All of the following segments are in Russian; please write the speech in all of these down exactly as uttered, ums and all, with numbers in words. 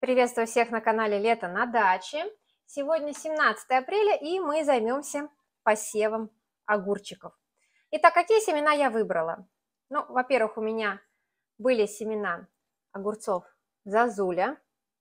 Приветствую всех на канале Лето на даче. Сегодня семнадцатое апреля, и мы займемся посевом огурчиков. Итак, какие семена я выбрала? Ну, во-первых, у меня были семена огурцов Зозуля.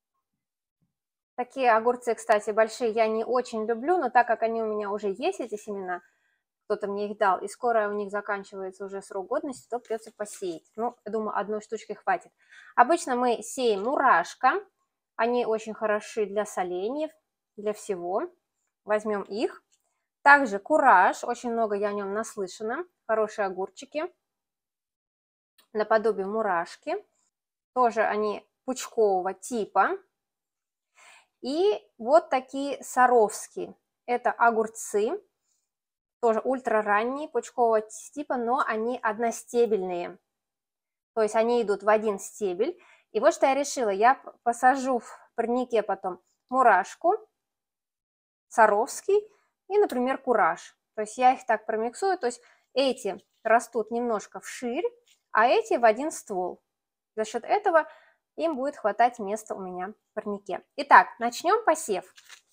Такие огурцы, кстати, большие я не очень люблю, но так как они у меня уже есть, эти семена, кто-то мне их дал, и скоро у них заканчивается уже срок годности, то придется посеять. Ну, я думаю, одной штучки хватит. Обычно мы сеем мурашка. Они очень хороши для соленьев, для всего. Возьмем их. Также кураж. Очень много я о нем наслышана. Хорошие огурчики. Наподобие мурашки. Тоже они пучкового типа. И вот такие саровские. Это огурцы. Тоже ультраранние, пучкового типа, но они одностебельные. То есть они идут в один стебель. И вот что я решила. Я посажу в парнике потом мурашку, саровский и, например, кураж. То есть я их так промиксую. То есть эти растут немножко вширь, а эти в один ствол. За счет этого им будет хватать места у меня в парнике. Итак, начнем посев.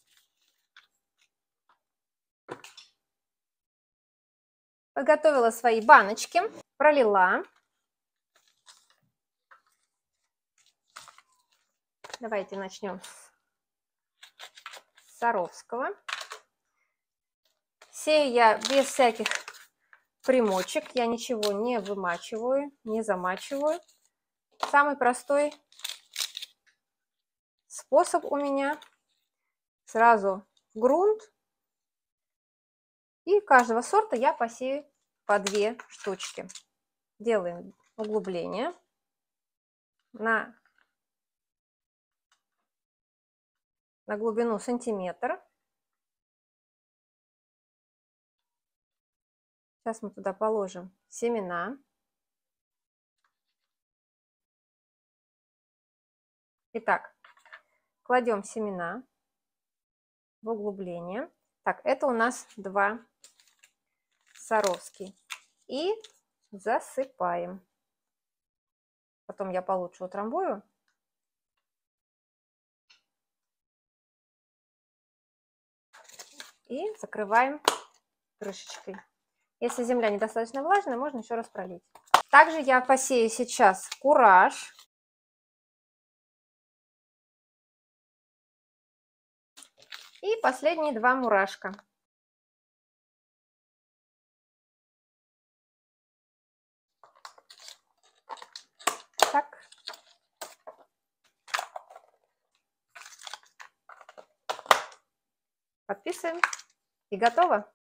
Подготовила свои баночки, пролила. Давайте начнем с саровского. Сею я без всяких примочек, я ничего не вымачиваю, не замачиваю. Самый простой способ у меня сразу в грунт. И каждого сорта я посею по две штучки. Делаем углубление на, на глубину сантиметр. Сейчас мы туда положим семена. Итак, кладем семена в углубление. Так, это у нас два саровские. И засыпаем. Потом я получше утрамбую. И закрываем крышечкой. Если земля недостаточно влажная, можно еще раз пролить. Также я посею сейчас кураж. И последние два мурашка. Так. Подписываем. И готово.